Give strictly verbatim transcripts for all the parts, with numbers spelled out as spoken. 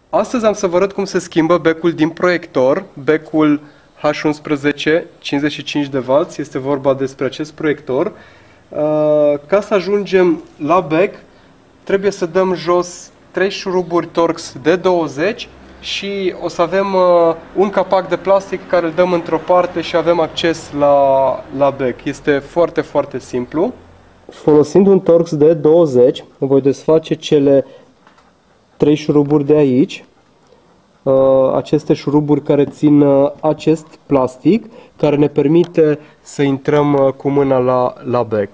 Astăzi am să vă arăt cum se schimbă becul din proiector, becul H unsprezece cincizeci și cinci de volți, este vorba despre acest proiector. Ca să ajungem la bec, trebuie să dăm jos trei șuruburi Torx de douăzeci și o să avem un capac de plastic care îl dăm într-o parte și avem acces la, la bec. Este foarte, foarte simplu. Folosind un Torx de douăzeci, voi desface cele trei șuruburi de aici, aceste șuruburi care țin acest plastic, care ne permite să intrăm cu mâna la, la bec.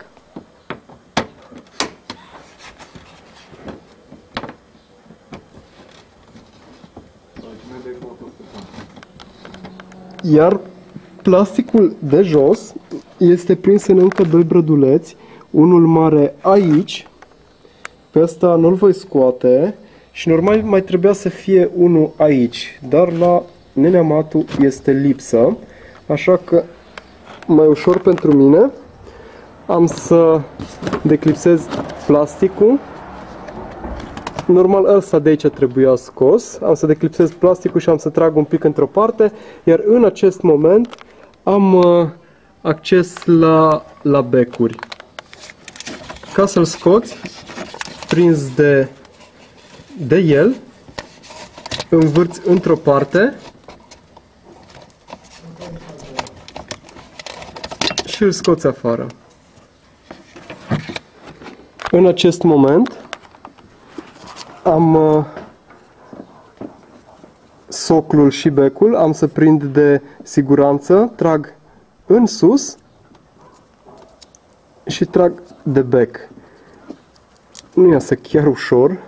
Iar plasticul de jos este prins în încă doi brăduleți, unul mare aici, pe ăsta nu-l voi scoate și normal mai trebuia să fie unul aici, dar la Nenea Matu este lipsă, așa că mai ușor pentru mine am să declipsez plasticul. Normal ăsta de aici trebuia scos, am să declipsez plasticul și am să trag un pic într-o parte, iar în acest moment am uh, acces la, la becuri. Ca să-l scoți, prins de, de el, învârți într-o parte și îl scoți afară. În acest moment am uh, soclul și becul, am să prind de siguranță, trag în sus și trag de bec. Nu iasă chiar ușor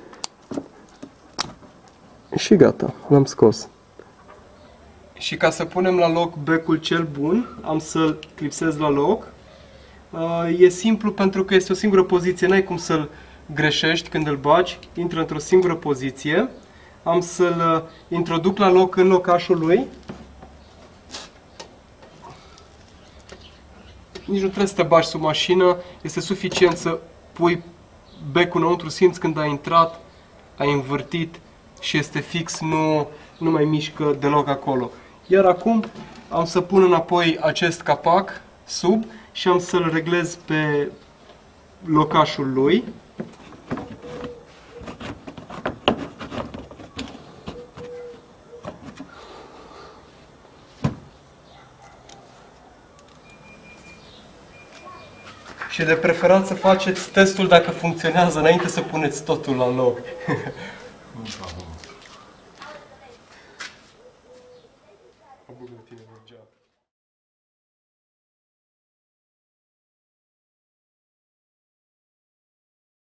și gata, l-am scos. Și ca să punem la loc becul cel bun, am să-l clipsez la loc. Uh, e simplu pentru că este o singură poziție, n-ai cum să-l greșești când îl bagi, intră într-o singură poziție. Am să-l introduc la loc în locașul lui. Nici nu trebuie să te bagi sub mașină, este suficient să pui becul înăuntru, simți când a intrat, ai învârtit și este fix, nu, nu mai mișcă deloc acolo. Iar acum am să pun înapoi acest capac sub și am să-l reglez pe locașul lui. Și de preferat să faceți testul dacă funcționează înainte să puneți totul la loc. Am băgat tine, George.